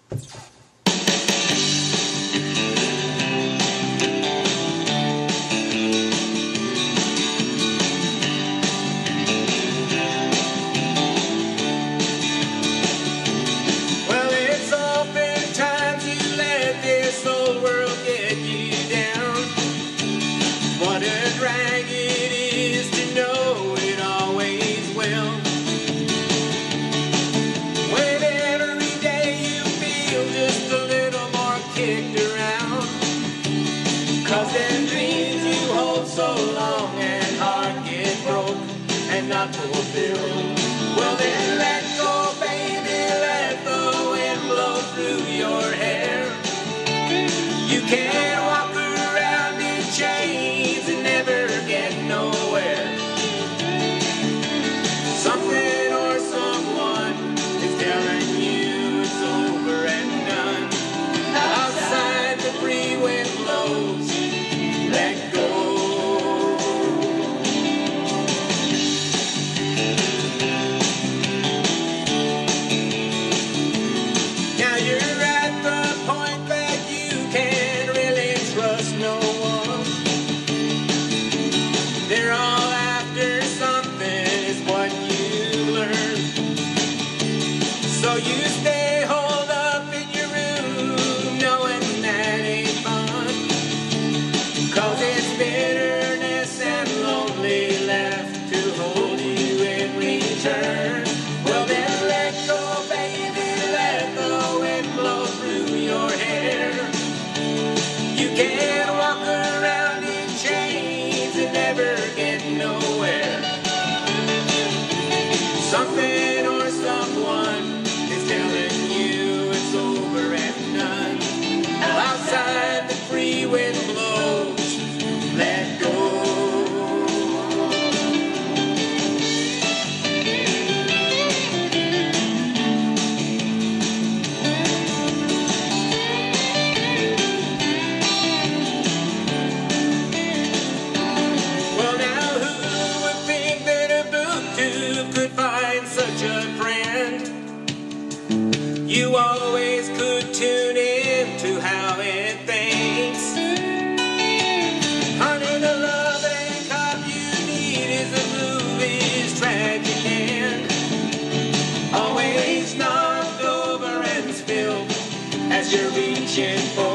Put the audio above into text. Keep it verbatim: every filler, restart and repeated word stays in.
Not fulfilled. Well then let go, baby, let the wind blow through your hair. You can't walk around in chains and never get nowhere. Something or someone is telling you it's over and done. Outside the free wind blows, let go. They're all after something, is what you learn. So you stay holed up in your room, knowing that ain't fun. Cause it's bitterness and lonely left to hold you in return. Well then let go, baby, let the wind blow through your hair. You can't walk around in chains and never get nowhere. Something or someone is telling you it's over and done. Outside the free wind blows, let go. Such a friend, you always could tune in to how it thinks. Honey, the love and cop you need is a movie's tragic end. Always knocked over and spilled as you're reaching for